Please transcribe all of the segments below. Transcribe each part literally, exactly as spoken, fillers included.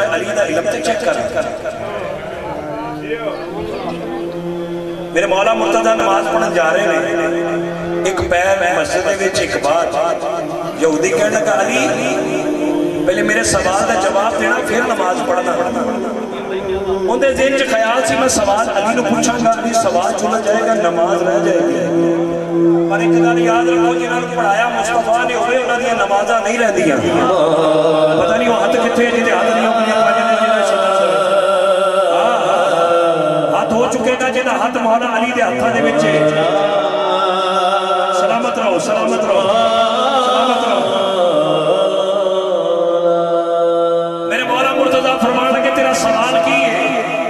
میں علی دا علم تے چیک کر میرے مولا مرتضی نماز پڑھن جا رہے ہیں ایک پیر مسجد دے وچ ایک بات یہودی کہنے لگا علی پہلے میرے سوال دا جواب دینا پھر نماز پڑھنا ان دے ذہن چ خیال سی میں سوال علی نو پوچھاں گا علی سوال چلا جائے گا نماز رہ جائے گی پر ایک گل یاد رکھو جنہاں نے پڑھایا مصطفیٰ نے ہوئے انہاں دی نمازاں نہیں رہندیاں پتہ نہیں وہ ہاتھ کتھے جے ہاتھ نہیں اپنی ہاتھ ہو چکے گا جہاں ہاتھ مولا علی دے ہاتھاں دے وچ سلامت رہو سلامت رہو سلامت رہو میرے مولا مرتضی فرمان لگے تیرا سوال کی ہے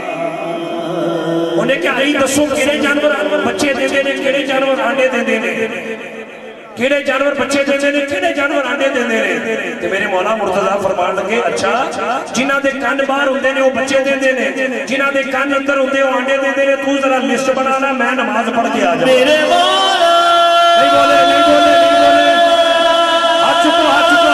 انہیں کیا علی دسو کیڑے جانور بچے دے دے نے کیڑے جانور آنڈے دے دے نے کیڑے جانور بچے دے دے نے کیڑے جانور آنڈے دے دے نے تے میرے مولا مرتضی فرمان لگے اچھا جنہاں دے کان باہر ہوندے نے وہ بچے دے دے نے جنہاں دے کان اندر ہوندے وہ آنڈے دے دے نے تو ذرا لسٹ بنانا میں نماز پڑھ کے آ جاؤں میرے مولا نہیں بولے نہیں بولے نہیں بولے ہاتھ چکو ہاتھ چکو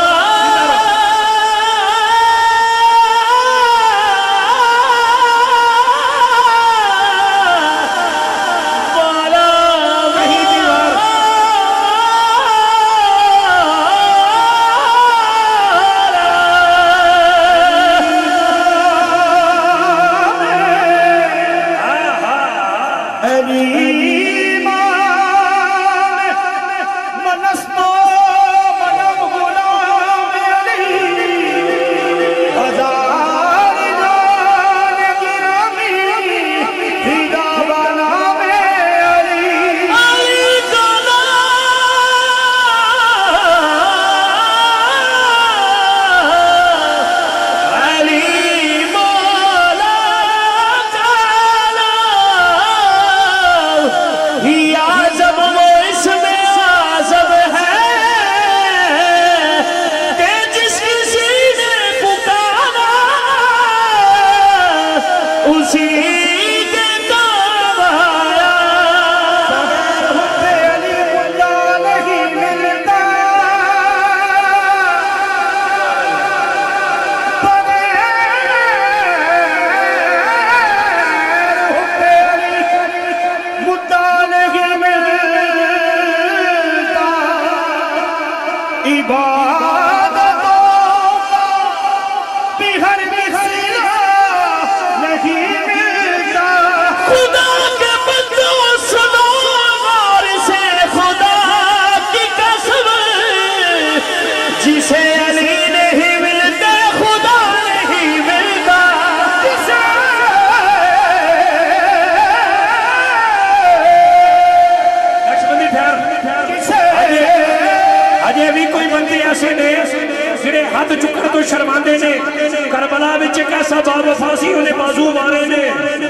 ہاتھ چکر تو شرماندے نے کربلا وچ ایک ایسا باوفاسی انہیں بازو مارے نے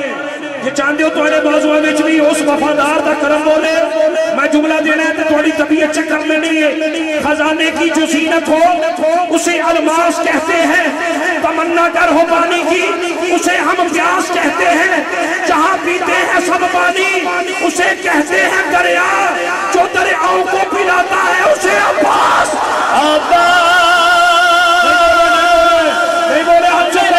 یہ چاندے ہو تھوڑے بازوان وچ بھی اس وفادار دا کرم بولے میں جملہ دینا ہے تو تھوڑی طبیعت چکر میں نہیں ہے خزانے کی جو زینت ہو اسے الماس کہتے ہیں تمنا گر ہو پانی کی اسے ہم پیاس کہتے ہیں جہاں پیتے ہیں سب پانی اسے کہتے ہیں دریا جو دریاؤں کو پلاتا ہے اسے عباس عباس نہیں بولے ہم چلے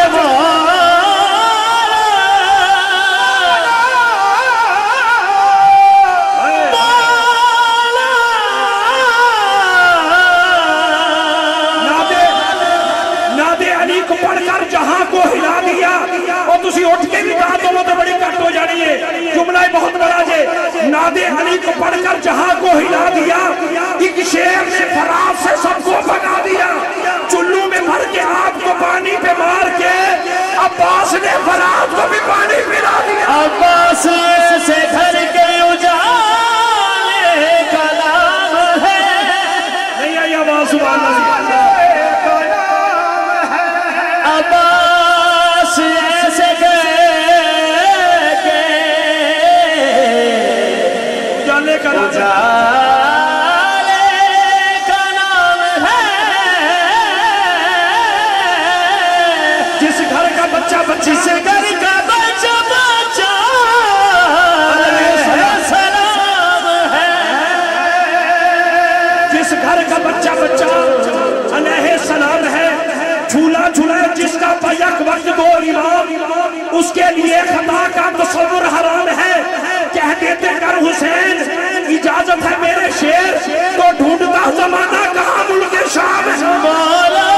نادے علی کو پڑھ کر جہاں کو ہلا دیا اور تسی اٹھ کے بھی کہا تو وہ تو بڑی کٹ ہو جانی ہے جملہ بہت بڑا جے نادے علی کو پڑھ کر جہاں کو ہلا دیا ایک شیر نے فراز سے سب کو بنا دیا چلو میں بھر کے آپ کو پانی پہ مار کے عباس نے فراز کو بھی پانی پلا دیا عباس سے گھر کے اجالے کا نام ہے نہیں آئی آواز سبحان اللہ عباس ایسے گئے کہ اجالے کا نام جس گھر کا بچہ بچی سے گھر کا بچہ بچہ علیہ السلام ہے جس گھر کا بچہ بچہ علیہ السلام ہے جھولا جھولائے جس کا بیک وقت دو امام اس کے لیے خطا کا تصور حرام ہے کہہ دیتے کر حسین اجازت ہے میرے شیر تو ڈھونڈتا زمانہ کہاں ملک شام مولا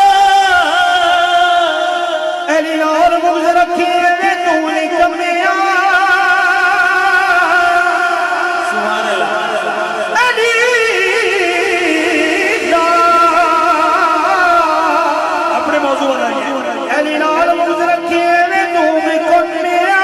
علی اور مغز رکھے میں تو نے کمیا سبحان اللہ علی اپنے موضوع بنائیے علی اور مغز رکھے میں تو نے کمیا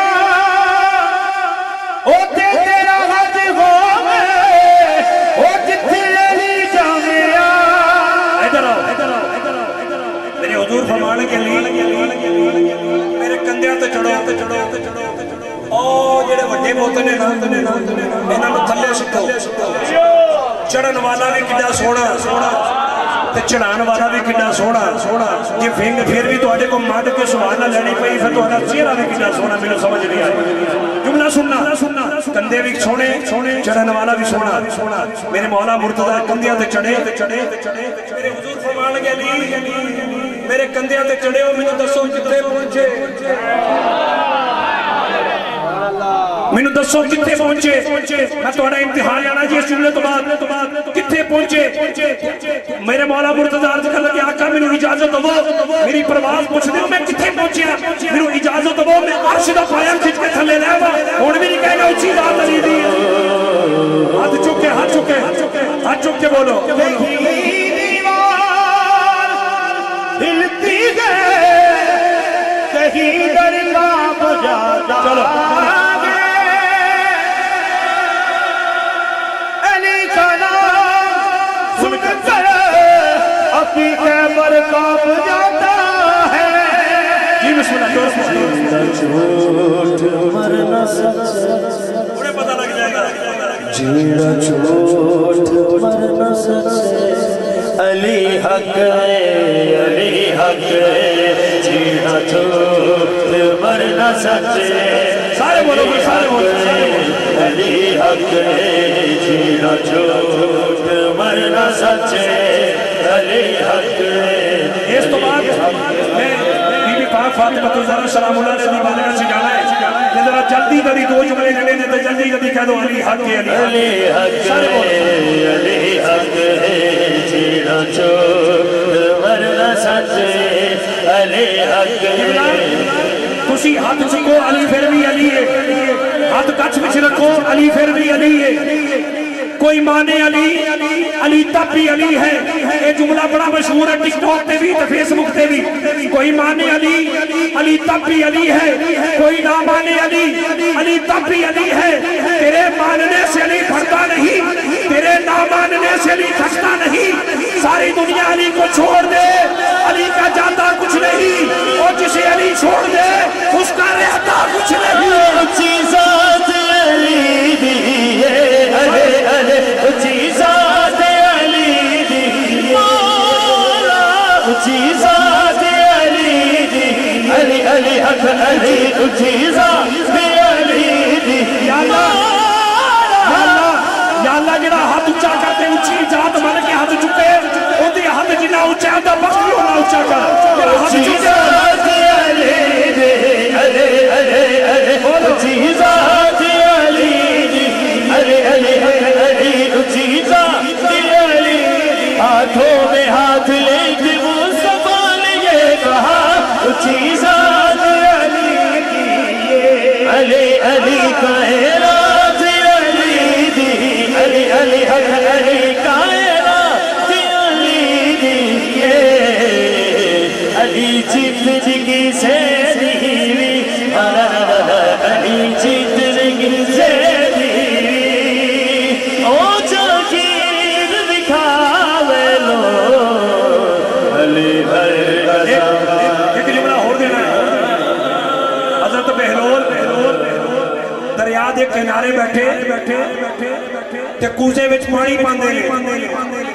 ہوتے تیرا حج ہو میں ہو جتھے علی جامعہ ادھر آؤ ادھر آؤ ادھر آؤ میرے حضور فرمانے کے لیے میرے کندھیاں تے چڑھو تے چڑھو تے چڑھو او جڑے وڈے بوتے نے نا انہاں نوں تھلے سٹو چڑھن والا بھی کڈا سونا سونا تے چڑھان والا بھی کڈا سونا سونا جی پھنگ پھر بھی تواڈے کو مڈ کے سبحان اللہ لینی پئی پھر تہاڈا چہرہ بھی کڈا سونا مینوں سمجھ نہیں آئی جملہ سننا کندھے بھی سونے چڑھن والا بھی سونا میرے مولا مرتضی کندھیاں تے چڑھے تے چڑھے تے چڑھے میرے حضور فرمان لگے علی میرے کندھیاں تے چڑھے ہو مینوں دسو کتے پہنچے مینوں دسو کتے پہنچے میں تہاڈا امتحان لینا جی اس جملے تو بعد کتے پہنچے میرے مولا مرتضی عرض کر لگے آقا مینوں اجازت دو میری پرواز پوچھ دے میں کتے پہنچیا مینوں اجازت دو میں عرش دا پایا کھچ کے تھلے لے آواں ہن بھی نہیں کہنا اونچی ذات علی دی ہاتھ چک کے ہاتھ چک کے ہاتھ چک کے بولو ہلتی گئے کہیں درگاہ بجاتا چلو علی کا نام سن کر اپنی خیبر کا بجاتا ہے جی بسم اللہ جھوٹ مرنا سچ انہیں پتہ لگ جائے گا جیڑا جھوٹ مرنا سچ علی حق ہے علی حق ہے جیڑا جھوٹ مرنا سچ سارے بولو سارے بولو علی حق ہے جیڑا جھوٹ مرنا سچ علی حق ہے اس تو بعد میں بی بی پاک فاطمہ الزہرا سلام اللہ علیہ دیوانے سے جانا ہے کہ ذرا جلدی جلدی دو جملے لے لیں تو جلدی جلدی کہہ دو علی حق ہے علی حق ہے علی حق ہے جیڑا جھوٹ مرنا سچ علی حق ہے تسی ہاتھ چکو علی پھر بھی علی ہے ہاتھ کچھ بچ رکھو علی پھر بھی علی ہے کوئی مانے علی علی تب بھی علی ہے یہ جملہ بڑا مشہور ہے ٹک ٹاک تے بھی تے فیس بک تے بھی کوئی مانے علی علی تب بھی علی ہے کوئی نہ مانے علی علی تب بھی علی ہے تیرے ماننے سے علی بھرتا نہیں تیرے نہ ماننے سے علی تھکتا نہیں ساری دنیا علی کو چھوڑ دے علی کا جاتا کچھ نہیں اور جسے علی چھوڑ دے اس کا رہتا کچھ نہیں چیزات علی دیئے علی علی چیزات علی دیئے مولا چیزات علی دیئے علی علی حق علی چیزات علی دیئے یا اللہ یا اللہ جڑا ہاتھ اچھا کرتے اچھی ذات من کے ہاتھ چکے ان دی ہاتھ جنہ اچھا ہے تو بخش بھی ہونا اچھا کر چیزات علی دیئے علی علی علی چیزات علی دیئے علی علی علی چیزات علی ہاتھوں میں ہاتھ لے کے وہ سنبھال یہ کہا چیزات علی دیئے علی علی کائنات علی دی علی علی حق علی کائنات علی دیئے علی زندگی سے دیوی علی زندگی سے دیوی او جاگیر دکھاوے لو علی بھر ایک جملہ اور دینا ہے حضرت بہلول دریا دے کنارے بیٹھے تے کوزے وچ پانی پاندے نے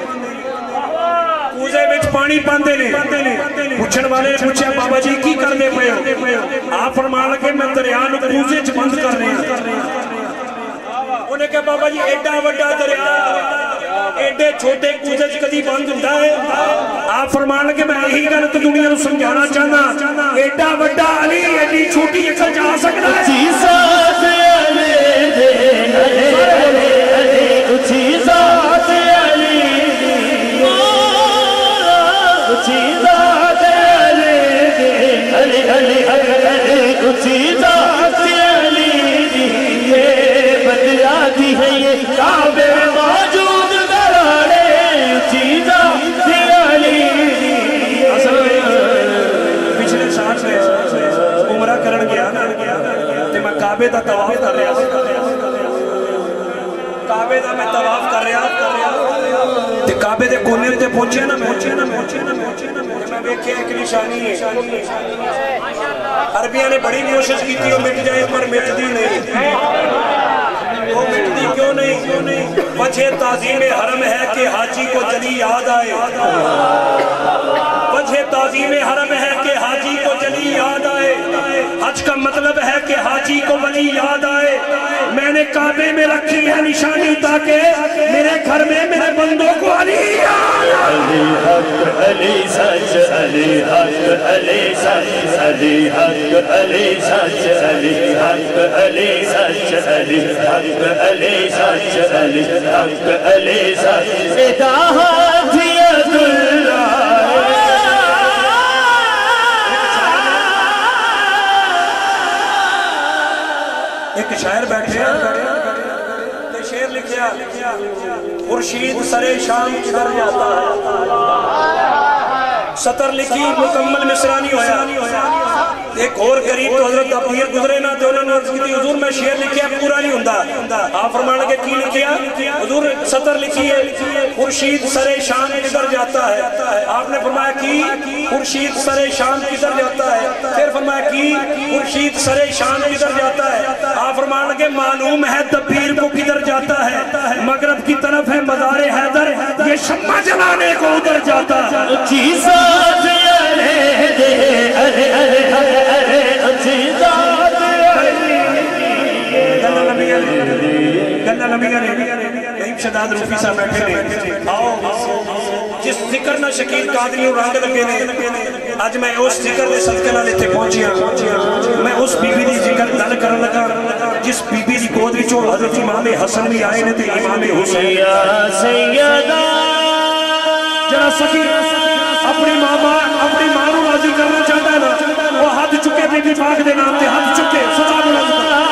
کوزے وچ پانی پاندے نے پوچھن والے نے پوچھا بابا جی کی کرنے پئے ہو آپ فرمان لگے میں دریا نو کوزے وچ بند کر رہا ہوں انہیں کہا بابا جی ایڈا وڈا دریا ایڈے چھوٹے کوزج کدی بند ہوتا ہے آپ فرمان لگے میں یہی گل تو دنیا کو سمجھانا چاہنا ایڈا بڑا علی ایڈی چھوٹی عقل جا سکتا ہے اچھی ذات علی دے علی علی علی اچھی ذات علی اچھی ذات علی دے علی علی علی اچھی ذات علی دی بدلا دی ہے یہ کعبے موجود دراڑے اچھی ذات علی دی پچھلے سال میں عمرہ کرن گیا نا تے میں کعبے دا طواف کر رہا کعبے دا میں طواف کر رہا تے کعبے دے کونے تے پہنچے نا پہنچے نا پہنچے نا پہنچے نا میں دیکھے ایک نشانی ہے عربیہ نے بڑی کوشش کی تھی وہ مٹ جائے پر مٹ دی نہیں وہ مٹ دی کیوں نہیں وجہ تعظیم حرم ہے کہ حاجی کو جلی یاد آئے وجہ تعظیم حرم ہے کہ حاجی کو جلی یاد آئے حج کا مطلب ہے کہ حاجی کو ولی یاد آئے میں نے کعبے میں رکھی ہے نشانی تاکہ میرے گھر میں میرے بندوں کو علی یاد علی حق علی سچ علی حق علی سچ علی حق علی سچ علی حق علی سچ علی حق علی سچ علی حق علی سچ اتحاد ید اللہ ایک شاعر بیٹھے ہیں شعر لکھیا خورشید سرے شام کدھر جاتا ہے سطر لکھی مکمل مصرانی ہویا ایک اور قریب تو حضرت عبیر گزرے نا تو انہوں نے عرض کی تھی حضور میں شعر لکھیا پورا نہیں ہوندہ آپ فرمانے کے کی لکھیا حضور سطر لکھی ہے خورشید سرے شام کدھر جاتا ہے آپ نے فرمایا کی خورشید سرے شام کدھر جاتا ہے پھر فرمایا کی خورشید سرے شام کدھر جاتا ہے آپ فرمانے کے معلوم ہے دبیر کو کدھر جاتا ہے مغرب کی طرف ہے مزار حیدر یہ شمع جلانے کو ادھر جاتا ہے چیزات علی دے علی علی علی اچھی ذات علی گلہ نبی علی گلہ نبی علی نعیم شداد روفی صاحب بیٹھے نے آؤ جس ذکر نہ شکیل قادری اور رنگ لگے نے آج میں اس ذکر دے صدقے نہ لیتے پہنچیا میں اس بی بی دی ذکر گل کرن لگا جس بی بی دی گود وچوں حضرت امام حسن بھی آئے نے تے امام حسین یا سیدہ جرا سکی اپنی ماں اپنی ماں نو راضی کرنا چاہتا ہے نا وہ ہاتھ چکے بی بی پاک دے نام تے ہاتھ چکے سزا بلا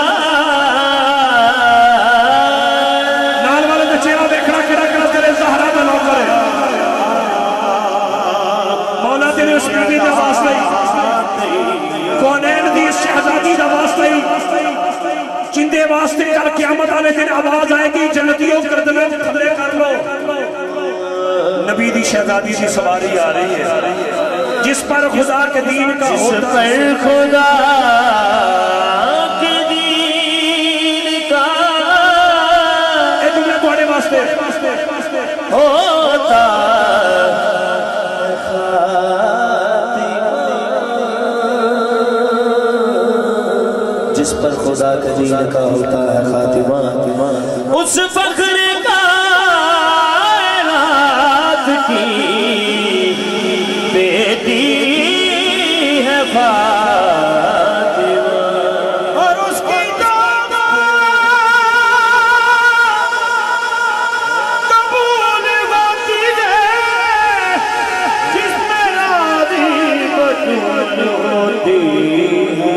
نال والے تے چہرہ دیکھنا کڑا کڑا تیرے زہرا دا نوکر ہے مولا تیرے اس بی بی دا واسطہ ہی کونین دی اس شہزادی دا واسطہ ہی چندے واسطے کل قیامت آنے دن آواز آئے گی جنتیوں کردنے خبرے کر لو نبی دی شہزادی سی سواری آ رہی ہے جس پر خدا کے دین کا جس ہوتا پر خدا کے دین کا اے دنیا تمہارے واسطے ہوتا جس پر خدا کے دین کا ہوتا ہے خاتمہ اس فخر کائنات کی بیٹی ہے فاطمہ اور اس کی دعوت قبول ہوتی ہے جس میں راضی بطول ہوتی ہے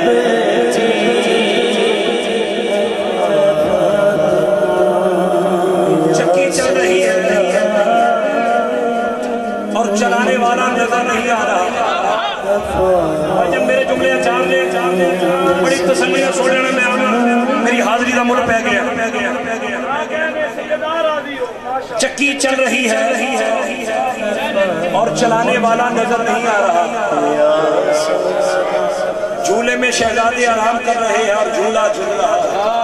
چلانے والا نظر نہیں آ رہا جب میرے جملے چار لے بڑی تسلی ہے سوڑے میں آنا میری حاضری دا مل پہ گیا چکی چل رہی ہے اور چلانے والا نظر نہیں آ رہا جھولے میں شہزادے آرام کر رہے ہیں اور جھولا جھول رہا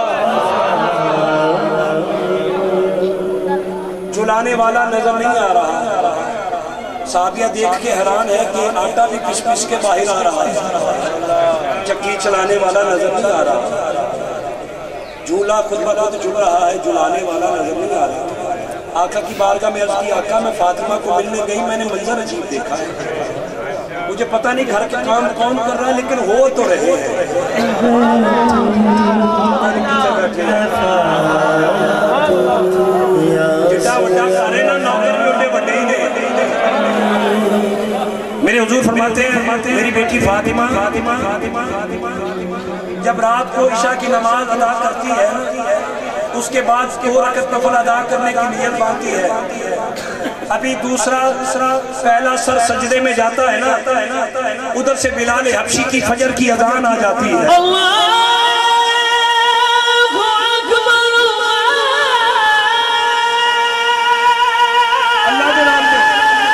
جھلانے والا نظر نہیں آ رہا صحابیہ دیکھ کے حیران ہے کہ آٹا بھی پس پس کے باہر آ رہا ہے چکی چلانے والا نظر نہیں آ رہا جھولا خود بخود جھل رہا ہے جھلانے والا نظر نہیں آ رہا آقا کی بارگاہ میں عرض کی آقا میں فاطمہ کو ملنے گئی میں نے منظر عجیب دیکھا ہے مجھے پتہ نہیں گھر کے کام کون کر رہا ہے لیکن ہو تو رہے ہیں جٹا وڈا کارے نا نوکر بھی اٹھے وڈے ہی دے میرے حضور فرماتے ہیں میری بیٹی فاطمہ جب رات کو عشاء کی نماز ادا کرتی ہے اس کے بعد دو رکعت نفل ادا کرنے کی نیت باندھتی ہے ابھی دوسرا پہلا سر سجدے میں جاتا ہے نا ادھر سے بلال حبشی کی فجر کی اذان آ جاتی ہے اللہ کے نام پہ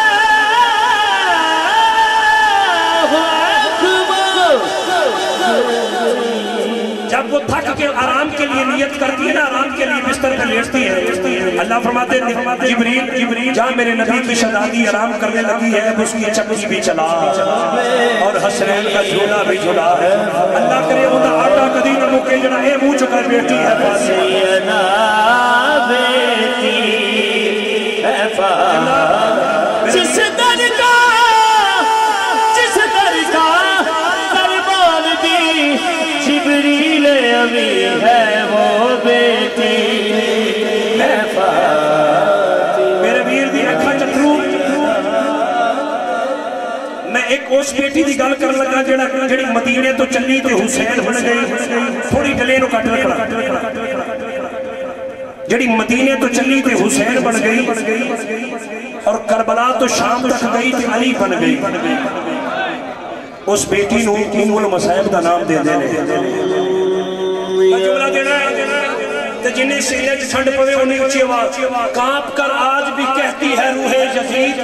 جب وہ تھک کے آرام کے لیے نیت کرتی ہے نا آرام کے لیے بستر پہ لیٹتی ہے اللہ فرماتے ہیں جبریل جبریل جہاں میرے نبی کی شہزادی آرام کرنے لگی ہے اب اس کی چکی بھی چلا اور حسنین کا جھولا بھی جھولا ہے اللہ کرے وہ آٹا کدی نہ مکے جڑا اے منہ چکر بیٹی ہے سینا بیٹی ہے فاطمہ جس در کا جس در کا قربان دی جبریل ابھی ہے وہ بیٹی ہے فاطمہ میرے ویر دی اکھا چترو میں ایک اس بیٹی دی گل کر لگا جڑی مدینے تو چلی تے حسین بن گئی تھوڑی گلے نو کٹ رکھنا جڑی مدینے تو چلی تے حسین بن گئی اور کربلا تو شام تک گئی تے علی بن گئی اس بیٹی نو ام المصائب دا نام دے دے جملہ دینا ہے کہ جنہیں سینے سے ٹھنڈ پوے انہیں اچھی آواز کانپ کر آج بھی کہتی ہے روح یزید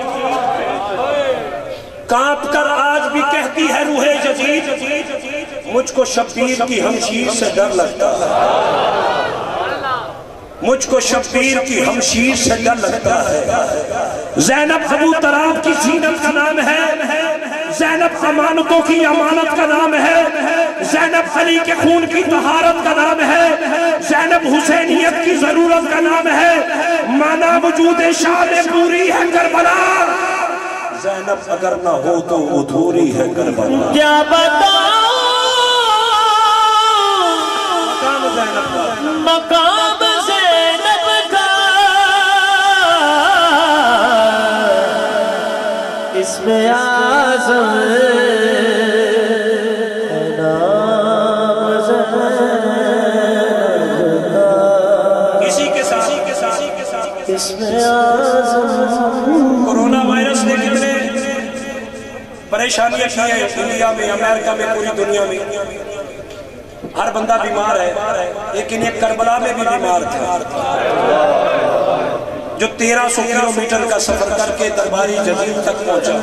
کانپ کر آج بھی کہتی ہے روح یزید مجھ کو شبیر کی ہمشیر سے ڈر لگتا ہے مجھ کو شبیر کی ہمشیر سے ڈر لگتا ہے زینب ابو طراب کی زینت کا نام ہے زینب امانتوں کی امانت کا نام ہے زینب علی کے خون کی طہارت کا نام ہے زینب حسینیت کی ضرورت کا نام ہے مانا وجود شاہ میں پوری ہے کربلا زینب اگر نہ ہو تو ادھوری ہے کربلا کیا بتاؤں مقام زینب کا مقام زینب کا اسم اعظم کورونا وائرس نے کتنے پریشانیاں کی ہیں انڈیا میں امریکہ میں پوری دنیا میں ہر بندہ بیمار ہے لیکن ایک کربلا میں بھی بیمار تھا جو تیرہ سو کلومیٹر کا سفر کر کے درباری جزیر تک پہنچا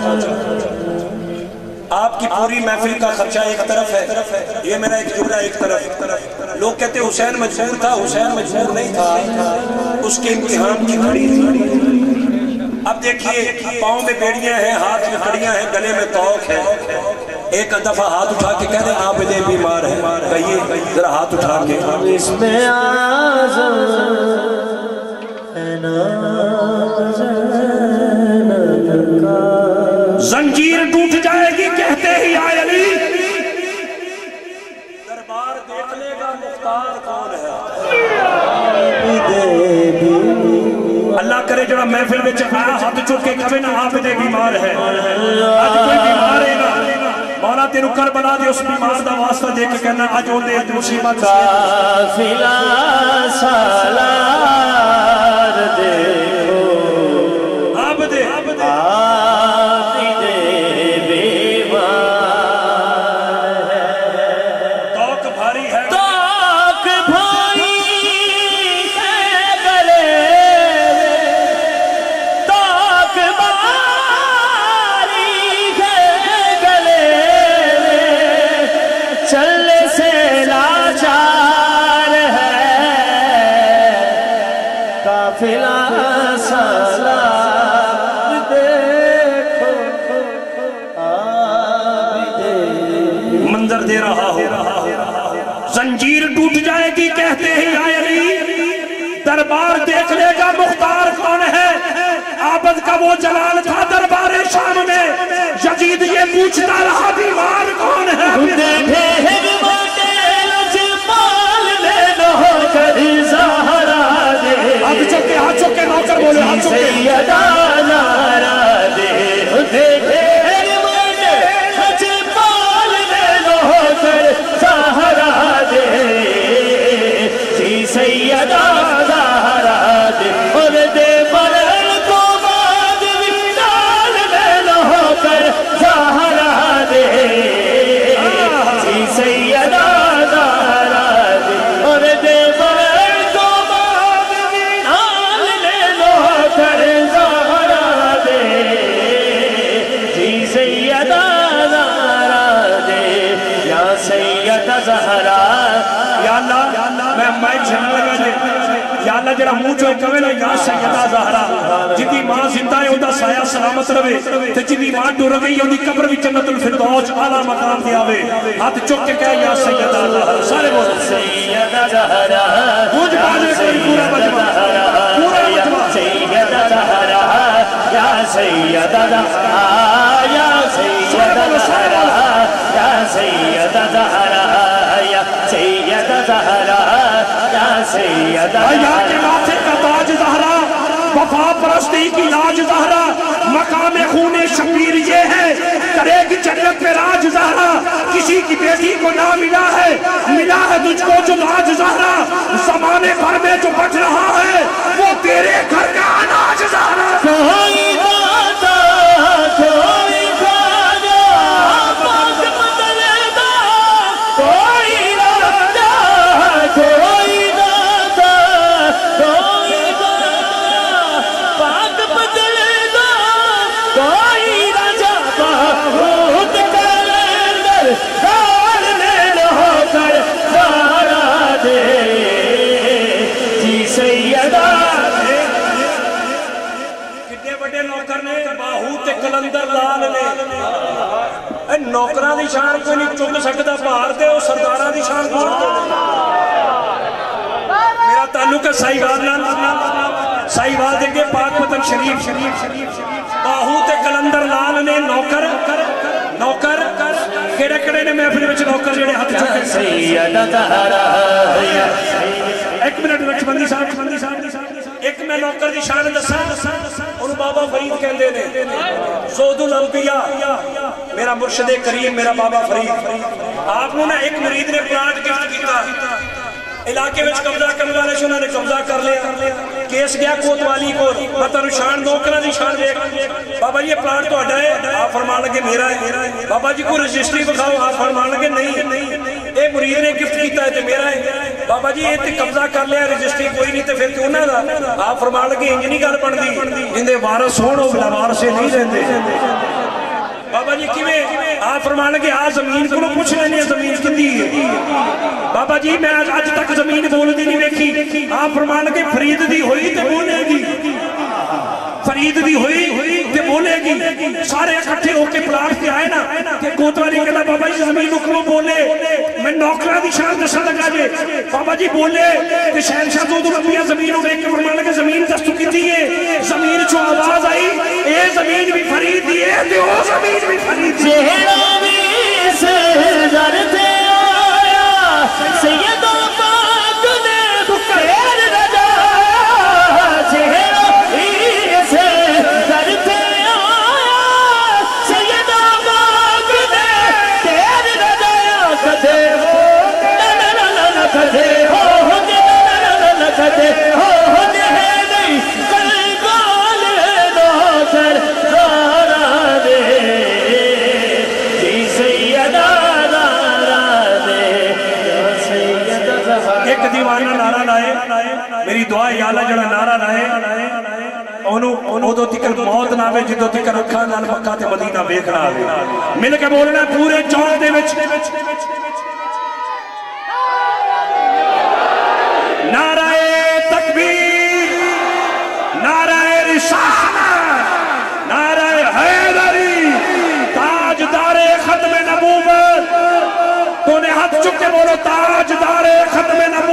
آپ کی پوری محفل کا خرچہ ایک طرف ہے یہ میرا ایک جملہ ایک طرف لوگ کہتے ہیں حسین مجبور تھا حسین مجبور نہیں تھا اس کے امتحان کی کھڑی تھی اب دیکھیے پاؤں میں بیڑیاں ہیں ہاتھ میں کھڑیاں ہیں گلے میں توق ہے ایک دفعہ ہاتھ اٹھا کے کہہ دیں آپ دے بیمار ہیں کہیے ذرا ہاتھ اٹھا کے اس میں آزم زنجیر ٹوٹ جائے گی کہتے ہی آئے علی دربار دیکھ لے گا مختار کون ہے اللہ کرے جڑا محفل میں چکایا ہاتھ چک کے کبھی نہ آپ دے بیمار ہے آج کوئی بیمار ہے نا مولا تیرو کربلا دے اس بیمار دا واسطہ دے کے کہنا آج ہو دے مصیبت کافلہ سالار دیکھو آپ دے آپ دے منظر دے رہا ہو زنجیر ٹوٹ جائے گی کہتے ہی آئے علی دربار دیکھ لے گا مختار آمد کا وہ جلال تھا دربار شام میں، یزید یہ پوچھتا رہا بیمار کون ہے؟ دیکھے ہرمانے لجپال میں نہ کر زہرا دے، ہاتھ چکے ہاتھ چکے نوکر بولے ہاتھ چکے سیدہ زہرا دے، دیکھے ہرمانے لجپال میں نہ کر زہرا دے، جی سیدہ زہرا دے، اور دے برن کو بعد وشال میں نہ کر زہرا دے، جی سیدہ زہرا دے، اور دے برن کو بعد وشال میں نہ کر زہرا دے، جی سیدہ زہرا دے، یا سیدہ زہرا۔ یا اللہ میں میں جھنگ لگا دے یا اللہ جڑا منہ چوئے کہے نا یا سیدہ زہرا، جدی ماں زندہ ہے اندہ سایہ سلامت روے، تے جدی ماں ڈر گئی اندی قبر بھی جنت الفردوس اعلیٰ مقام دیا ہوئے، ہاتھ چک کے کہے یا سیدہ زہرا، سارے بول سیدہ زہرا، مجھ باجے کوئی پورا مجمع پورا مجمع سیدہ زہرا، یا سیدہ زہرا، یا سیدہ زہرا، یا سیدہ زہرا، یا سیدہ زہرا، یا سیدہ یا کے ماتھے کا تاج زہرا، وفا پرستی کی لاج زہرا، مقام خون شبیر یہ ہے، کرے گی جنت میں راج زہرا، کسی کی بیٹی کو نہ ملا ہے، ملا ہے تجھ کو جو لاج زہرا، زمانے بھر میں جو بچ رہا ہے وہ تیرے گھر کا اناج زہرا۔ کوئی دادا کوئی خواجہ پاک بدلے دا، کوئی دادا کوئی دادا کوئی دادا پاک بدلے دا، کوئی راجہ بہت کلندر دار میں رہو کر زہرا دے، جی سیدہ۔ کتنے بڑے نوکر نے باہو تے کلندر لال نے، اے نوکران دی شان کوئی نہیں چک سکتا باہر دے، اور سرداران دی شان کو میرا تعلق ہے سائیوال نال، سائیوال دے کے پاک پتن شریف، باہو تے کلندر لال نے نوکر نوکر کیڑے کیڑے نے محفل وچ نوکر جڑے ہاتھ چکے سیدہ زہرا، ایک منٹ رکھ بندی صاحب، ایک میں نوکر دی شان دساں، انہوں بابا فرید کہندے نے، زہد الانبیاء میرا مرشد کریم میرا بابا فرید، آپ نے ایک مرید نے پلانٹ گفٹ کیتا، علاقے میں قبضہ کرنے والے سے انہوں نے قبضہ کر لیا، کیس گیا کوتوالی کو، بطن شان نوکران دی شان دیکھ، بابا یہ پلانٹ تو اڈا ہے، آپ فرمان لگے میرا ہے، بابا جی کو رجسٹری بکھاؤ، آپ فرمان لگے نہیں، اے مرید نے گفٹ کیتا ہے تو میرا ہے، بابا جی یہ تے قبضہ کر لیا رجسٹری کوئی نہیں تے پھر کیوں نہ دا، آپ فرمان لگے انجنی گل بن دی، جندے وارث ہون او بلا وارثے نہیں رہندے، بابا جی کیویں؟ آپ فرمان لگے آ زمین کو پوچھ لینے زمین کتنی ہے، بابا جی میں آج تک زمین بول دی نہیں ویکھی، آپ فرمان لگے فرید دی ہوئی تے بولے گی، فرید دی ہوئی تے بولے گی، سارے اکٹھے ہو کے پلاٹ پہ آئے نا کہ کوتوالی کہتا بابا جی زمین کو بولے، میں نوکران دی شان دسا لگا جے، بابا جی بولے کہ شہنشاہ زہد الانبیاء زمین ہو کے فرمان لگے زمین دستو کیتی ہے، زمین چو آواز آئی اے زمین بھی فرید دی ہے تے او زمین بھی فرید دی ہے، چہرہ بھی سے زرتے آیا، سیدہ پاک نے بکیر رجا، چہرہ بھی سے زرتے آیا، سیدہ پاک نے تیر رجایا، کدے ہو نہ کدے ہو نہ کدے ہو نہیں، کل بال نو کر زہرا دے، جی سیدہ زہرا دے، سیدہ زہرا۔ ایک دیوانہ نعرہ لائے، میری دعا ہے یا اللہ جڑا نعرہ لائے انہوں دو تکر موت نہ ہوئے جدو تکر رکھا نال مکہ تے مدینہ بیکھنا آئے، مل کے بولنا پورے چون دے وچ نعرہ تکبیر، نعرہ رسالت، نعرہ حیدری، تاجدار ختم نبوت، تو نے ہاتھ چکے بولو تاجدار ختم نبوت۔